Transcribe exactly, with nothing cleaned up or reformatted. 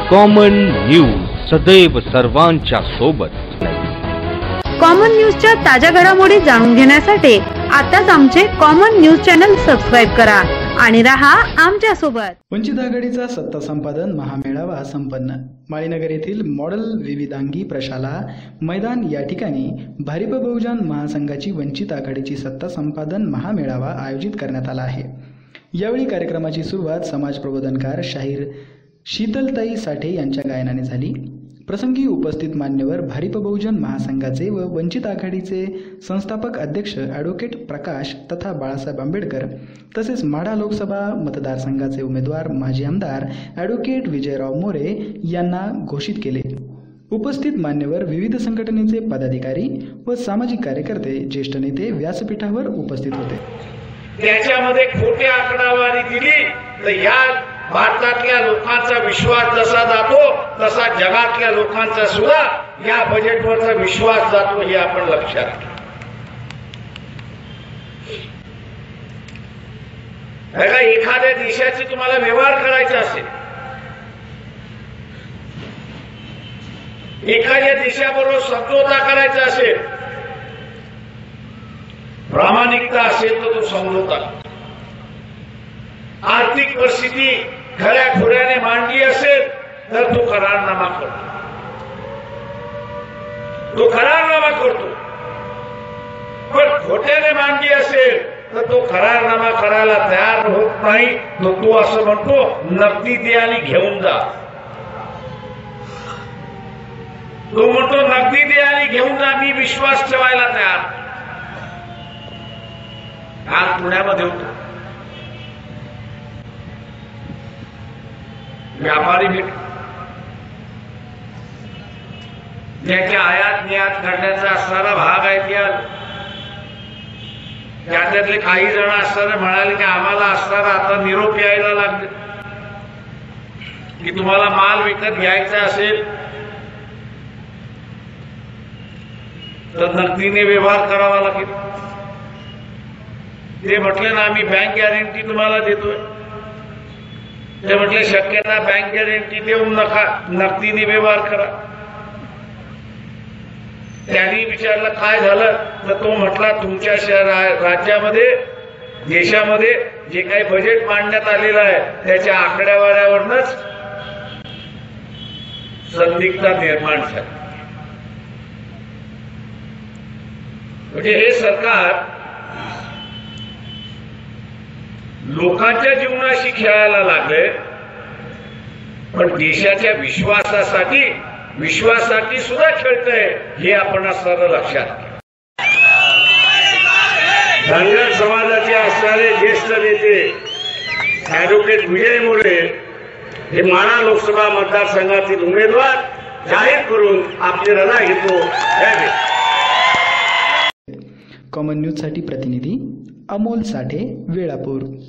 Common news सदैव सर्वांच्या सोबत। कॉमन न्यूजच्या ताज्या घडामोडी जाणून घेण्यासाठी आताच आमचे कॉमन न्यूज चॅनल सबस्क्राइब करा आणि रहा आमच्या सोबत। वंचित आघाडीचा सत्ता संपादन महामेळावा संपन्न। माळीनगर येथील मॉडेल विविधांगी प्रशाला मैदान या ठिकाणी भारिप बहुजन महासंघाची वंचित आघाडीची सत्ता संपादन महामेळावा आयोजित करण्यात आला आहे। यावेळी कार्यक्रमाची सुरुवात समाज प्रबोधनकार शाहीर शीतलताई साठे यांच्या गायनाने झाली। प्रसंगी उपस्थित मान्यवर भारिप बहुजन महासंघाचे व वंचित आघाडीचे संस्थापक अध्यक्ष ॲडव्होकेट प्रकाश तथा बाळासाहेब आंबेडकर तसेच माढा लोकसभा मतदारसंघाचे उमेदवार माजी आमदार ॲडव्होकेट विजयराव मोरे यांना घोषित केले। उपस्थित मान्यवर विविध संघटनेचे पदाधिकारी व सामाजिक कार्यकर्ते ज्येष्ठ नेते व्यासपीठावर उपस्थित होते। त्याच्यामध्ये खोटी आकडावारी दिली तर या भारतातल्या लोकांचा विश्वास जसा जातो तसा जगातल्या लोकांचा सुद्धा या बजेटवरचा विश्वास जातो हे आपण लक्षात घ्या। एखाद्या देशाची तुम्हाला व्यवहार करायचा असेल, एखाद्या देशाबरोबर समझोता करायचा असेल, प्रामाणिकता असेल तर तो समझोता, आर्थिक परिस्थिती खऱ्या खुऱ्याने मांडली असेल तर तो करारनामा करतो, तो करारनामा करतो। पण खोट्याने मांडली असेल तर तो करारनामा करायला तयार होत नाही, तो तो असं म्हणतो नगदी दे आणि घेऊन जा। तो म्हणतो नगदी दे आणि घेऊन जा, मी विश्वास ठेवायला तयार। काल पुण्यामध्ये होतो, व्यापारी भेट, ज्याच्या आयात निर्यात करण्याचा असणारा भाग आहे त्यातले काही जण असताना म्हणाले की आम्हाला असणारा आता निरोप यायला लागले की तुम्हाला माल विकत घ्यायचा असेल तर नगदीने व्यवहार करावा लागेल। ते म्हटले ना आम्ही बँक गॅरंटी तुम्हाला देतोय, ते म्हटले शक्यता बँक गॅरंटी देऊन नका, नगदीने व्यवहार करा। त्यांनी विचारलं काय झालं तर तो म्हटला तुमच्या राज्यामध्ये देशामध्ये जे काही बजेट मांडण्यात आलेलं आहे त्याच्या आकड्यावाऱ्यावरच संदिग्धता निर्माण झाली। म्हणजे हे सरकार लोकांच्या जीवनाशी खेळायला लागले, पण देशाच्या विश्वासासाठी विश्वासासाठी सुद्धा खेळतंय हे आपण असणारं लक्षात घ्या। धनगर समाजाचे असणारे ज्येष्ठ नेते ॲडव्होकेट विजय मोरे हे माढा लोकसभा मतदारसंघातील उमेदवार जाहीर करून आपली रजा घेतो। कॉमन न्यूज साठी प्रतिनिधी अमोल साठे, वेळापूर।